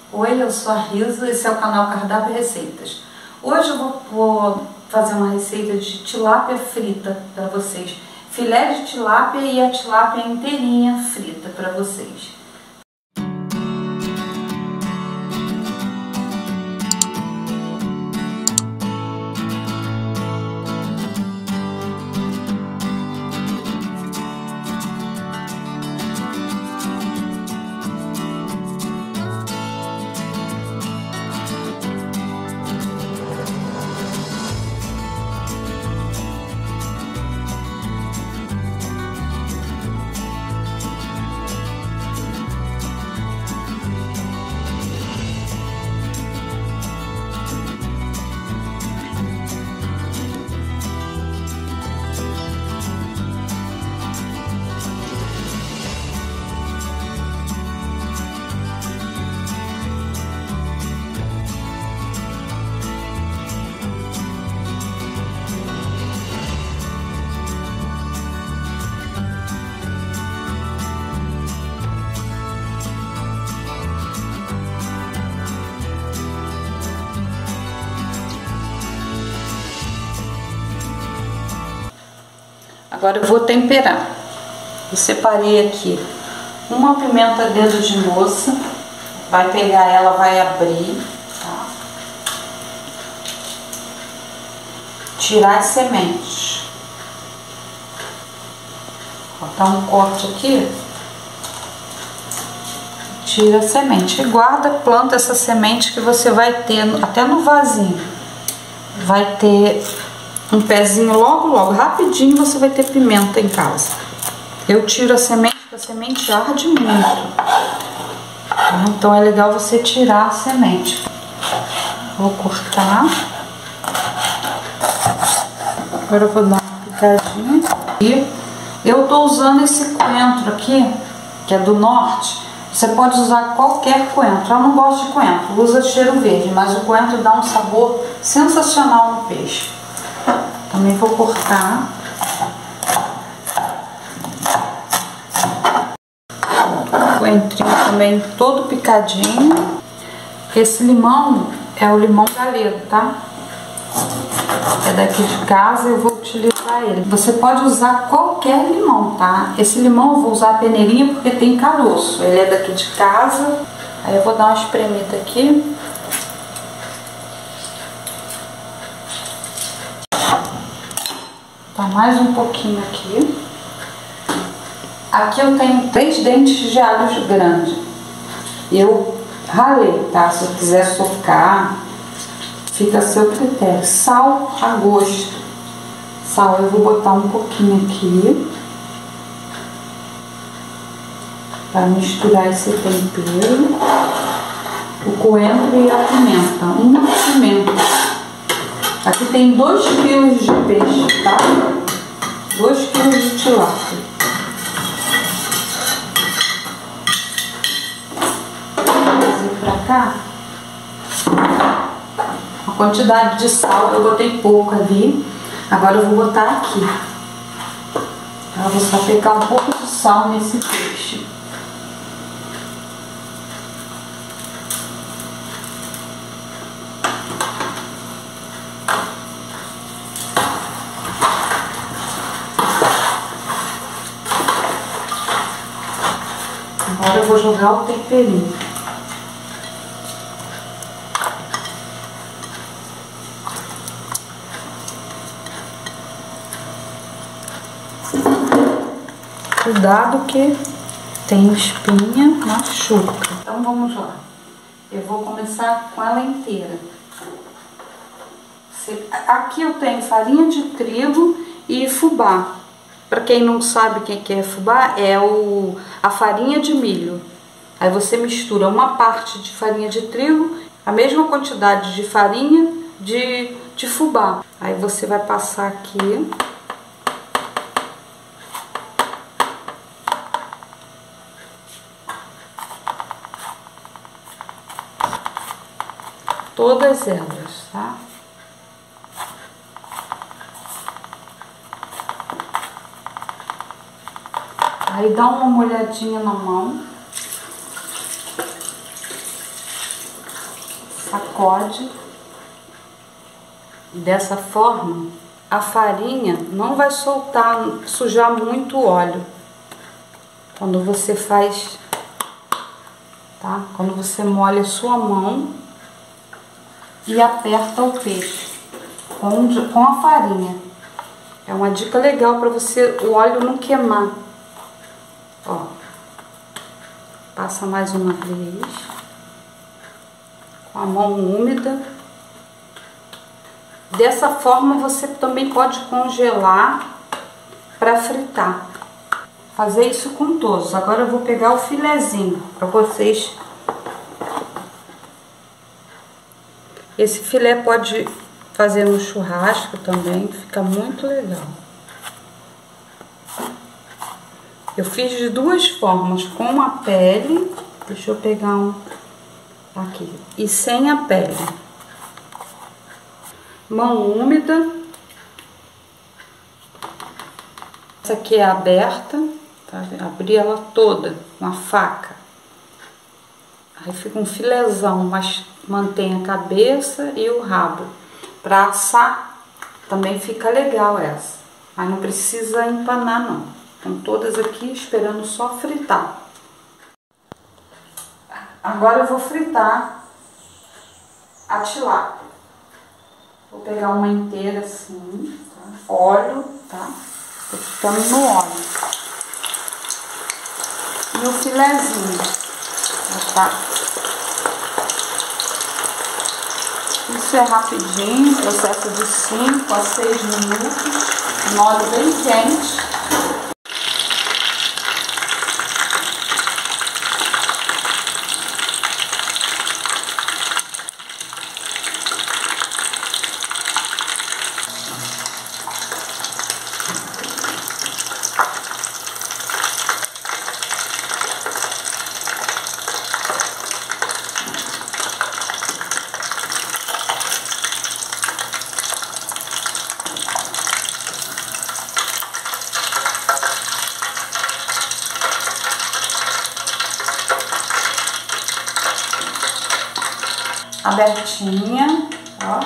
Oi, eu sou a Risa, esse é o canal Cardápio e Receitas. Hoje eu vou fazer uma receita de tilápia frita para vocês. Filé de tilápia e a tilápia inteirinha frita para vocês. Agora eu vou temperar. Eu separei aqui uma pimenta dedo de moça. Vai pegar ela, vai abrir, tá? Tirar as sementes. Vou dar um corte aqui. Tira a semente e guarda, planta essa semente que você vai ter até no vasinho. Vai ter um pezinho logo, rapidinho você vai ter pimenta em casa. Eu tiro a semente, porque a semente arde muito. Então é legal você tirar a semente. Vou cortar. Agora eu vou dar uma picadinha. E eu tô usando esse coentro aqui, que é do norte. Você pode usar qualquer coentro. Eu não gosto de coentro, usa cheiro verde, mas o coentro dá um sabor sensacional no peixe. Também vou cortar. O coentrinho também todo picadinho. Esse limão é o limão galego, tá? É daqui de casa, eu vou utilizar ele. Você pode usar qualquer limão, tá? Esse limão eu vou usar a peneirinha porque tem caroço. Ele é daqui de casa. Aí eu vou dar uma espremida aqui. Tá, mais um pouquinho aqui. Aqui eu tenho 3 dentes de alho grande. Eu ralei, tá? Se eu quiser socar, fica a seu critério. Sal a gosto. Sal eu vou botar um pouquinho aqui para misturar esse tempero. O coentro e a pimenta. Uma pimenta. Aqui tem 2 kg de peixe, tá? 2 kg de tilápia. Vou trazer pra cá. A quantidade de sal, eu botei pouco ali. Agora eu vou botar aqui. Eu vou só pegar um pouco de sal nesse peixe. Agora eu vou jogar o temperinho. Cuidado que tem espinha, machuca. Então vamos lá. Eu vou começar com ela inteira. Aqui eu tenho farinha de trigo e fubá. Para quem não sabe o que é fubá, é a farinha de milho. Aí você mistura uma parte de farinha de trigo, a mesma quantidade de farinha de fubá. Aí você vai passar aqui. Todas elas, tá? Aí dá uma molhadinha na mão. sacode. Dessa forma, a farinha não vai soltar, sujar muito o óleo. Quando você faz, tá? Quando você molha a sua mão e aperta o peixe com a farinha. É uma dica legal para você, o óleo não queimar. Ó, passa mais uma vez, com a mão úmida. Dessa forma você também pode congelar para fritar. Fazer isso com todos. Agora eu vou pegar o filezinho para vocês. Esse filé pode fazer no churrasco também, fica muito legal. Eu fiz de duas formas, com a pele, deixa eu pegar um aqui, e sem a pele. Mão úmida. Essa aqui é aberta, tá? Abri ela toda com a faca. Aí fica um filézão, mas mantém a cabeça e o rabo. Para assar também fica legal essa, mas não precisa empanar não. Estão todas aqui esperando só fritar. Agora eu vou fritar a tilápia. Vou pegar uma inteira assim, tá? Óleo, tá? Tô fritando no óleo. E o filezinho, tá? Isso é rapidinho, processo de 5 a 6 minutos, um óleo bem quente. Abertinha, ó.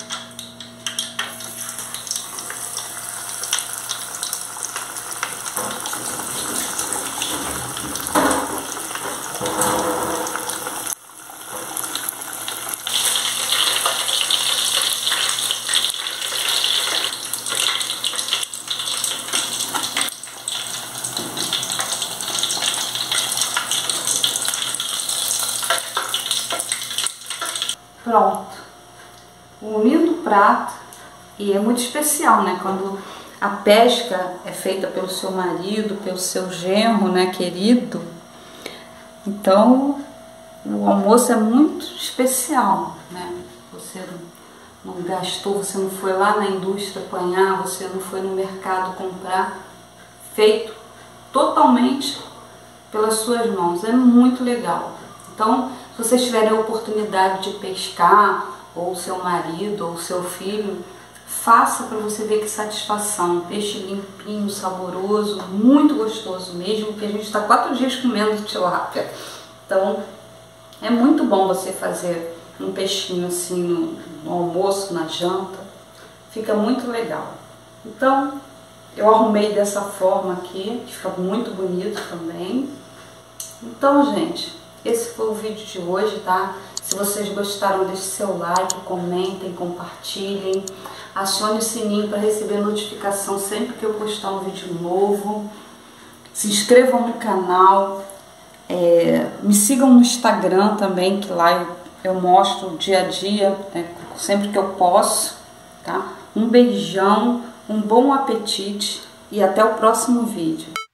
Pronto, um lindo prato, e é muito especial, né? Quando a pesca é feita pelo seu marido, pelo seu genro, né, querido. Então, o almoço é muito especial, né? Você não gastou, você não foi lá na indústria apanhar, você não foi no mercado comprar, feito totalmente pelas suas mãos. É muito legal. Então, se vocês tiverem a oportunidade de pescar, ou seu marido, ou seu filho, faça para você ver que satisfação. Peixe limpinho, saboroso, muito gostoso mesmo, porque a gente está 4 dias comendo tilápia. Então, é muito bom você fazer um peixinho assim no almoço, na janta. Fica muito legal. Então, eu arrumei dessa forma aqui, que fica muito bonito também. Então, gente, esse foi o vídeo de hoje, tá? Se vocês gostaram, deixe seu like, comentem, compartilhem. Acione o sininho para receber notificação sempre que eu postar um vídeo novo. Se inscrevam no canal. Me sigam no Instagram também, que lá eu mostro o dia a dia, né, sempre que eu posso, tá? Um beijão, um bom apetite e até o próximo vídeo.